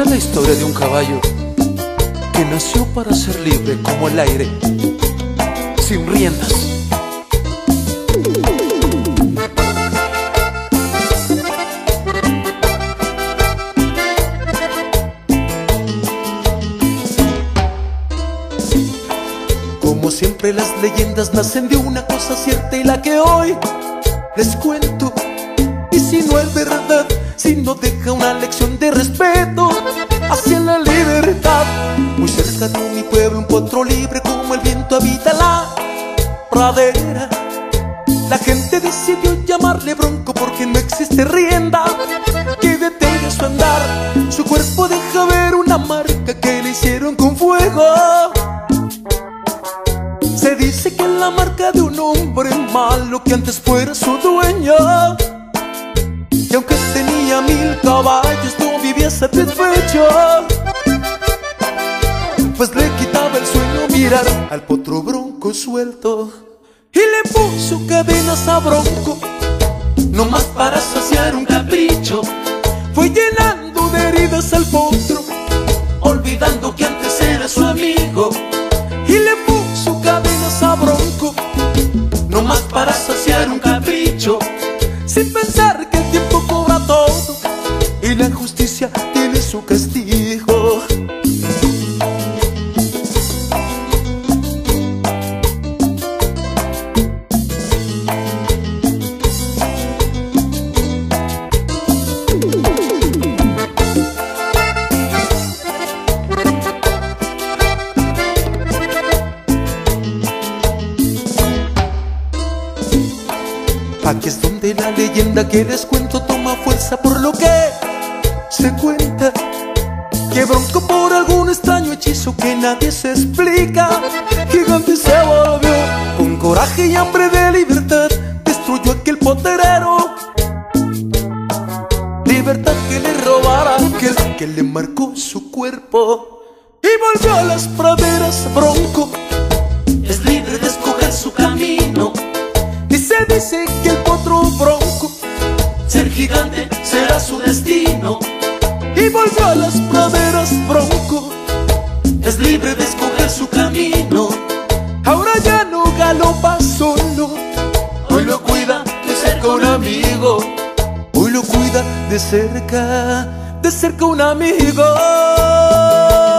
Cuenta la historia de un caballo que nació para ser libre como el aire, sin riendas. Como siempre, las leyendas nacen de una cosa cierta y la que hoy les cuento. Y si no es verdad, si no deja una lección de respeto hacia la libertad. Muy cerca de mi pueblo, un potro libre como el viento habita la pradera. La gente decidió llamarle Bronco porque no existe rienda que detenga su andar. Su cuerpo deja ver una marca que le hicieron con fuego. Se dice que es la marca de un hombre malo que antes fuera su dueño. Y aunque tenía 1000 caballos, no vivía satisfecho, pues le quitaba el sueño mirar al potro Bronco suelto. Y le puso cadenas a Bronco, nomás para saciar un capricho. Fue llenando de heridas al potro, olvidando que antes era su amigo. Y le puso cadenas a Bronco, nomás para saciar un capricho, sin pensar que el tiempo cobra todo y la justicia tiene su castigo. Aquí es donde la leyenda que les cuento toma fuerza, por lo que se cuenta que Bronco, por algún extraño hechizo que nadie se explica, gigante se volvió. Con coraje y hambre de libertad destruyó aquel potrero, libertad que le robara aquel que le marcó su cuerpo. Y volvió a las praderas. Bronco es libre de escoger su camino, y se dice que el potro Bronco, ser gigante será su destino. Y volvió a las praderas. Bronco es libre de escoger su camino. Ahora ya no galopa solo, hoy lo cuida de cerca un amigo. Hoy lo cuida de cerca un amigo.